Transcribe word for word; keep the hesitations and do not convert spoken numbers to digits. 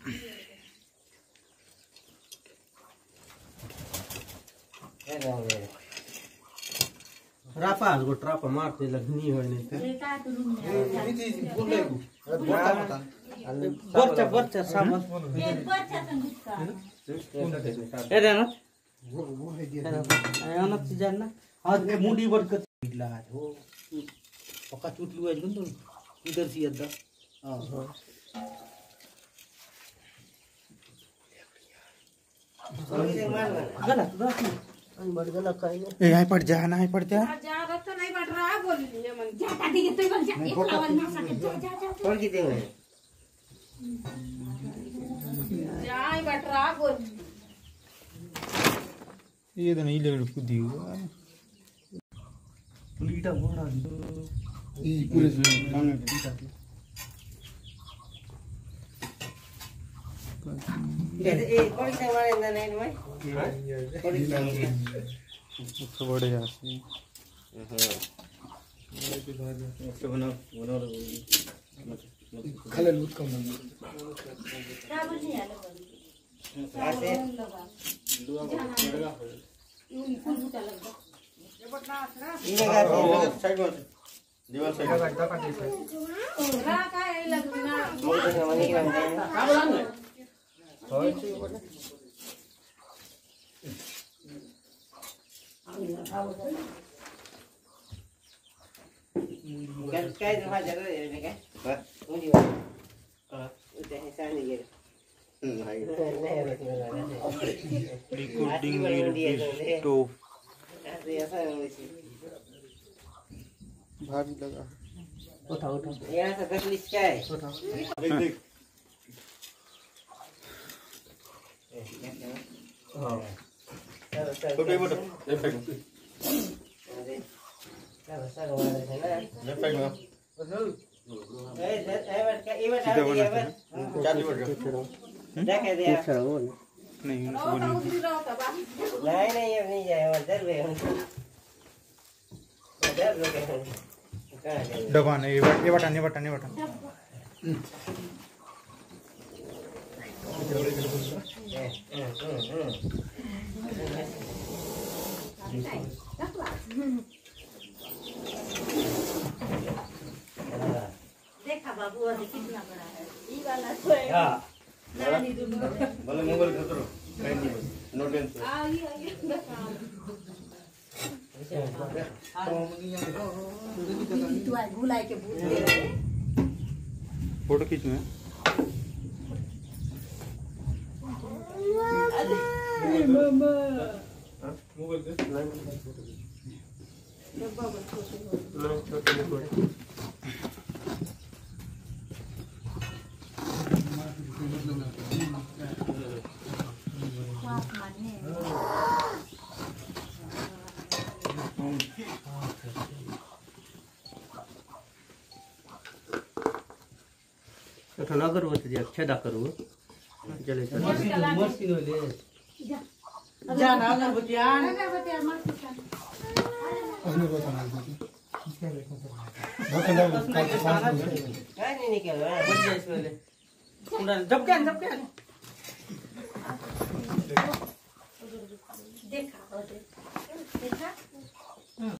रापा को ट्रापा मारते लगनी हो नहीं तो बच्चा बच्चा सामस ए देना आना जानना आज ये मुंडी वर का इलाज हो पक्का चूट लुआ जन तो इधर से अद्दा हां गलत बात नहीं बड़ गलत कहीं ए आई पड़ जा ना आई पड़ जा जा रहा तो नहीं बढ़ रहा बोल लिए मन जा काटी के तो बोल जा एक आवाज ना सके जा जा जा कौन की दे जा आई बढ़ रहा बोल ये तो नहीं लग कुछ दियो पुलीटा मोड़ा ई पूरे सामने पुलीटा ए ए कौन से मारे ना नहीं भाई कौन से बड़े जाते हां तो बना बना खाली लूट कम ना क्या बोल रही है ऐसे दुआ लगा यूं फुल बुता लगा ये बटना ना ये का साइड में दीवार साइड का काटी साइड रा का ये लगना मोटे से मनी का का बोला ना होय छी बोले क्या क्या रहा जगह है क्या बस मुझे हां उसे ऐसा नहीं है भाई रिकॉर्डिंग स्टॉप ऐसे ऐसा वैसे भारी लगा उठा उठा यहां से दस लिस्ट क्या है उठा देख देख हां चलो चलो तो बेटा लेफ्ट साइड चलो सर वाला है ना लेफ्ट साइड में ए ए बट का ये बट आ गया बट चार बट देख दे यार नहीं नहीं नहीं अब नहीं जाए उधर वे उधर रुके दबा नहीं ये बट ये बटन ये बटन ये बटन देखा बाबू अभी कितना बड़ा है ये वाला तो है हां नानी दूर बोले मोबाइल खतरो नहीं नो टेंशन आ ये ये देखा तू आ गुलाई के भूत दे रहे फोटो खींच में मामा मोबाइल दे बाबा छोटे नहीं छोटे मोबाइल माफ माने तो ना करो तो अच्छा दा करो चले चलो मशीन ले जा ना अगर बतियान अगर बतिया मत उसने बताना नहीं निकल रहा है बच जाए इसमें ले जब क्या जब क्या देखा देखा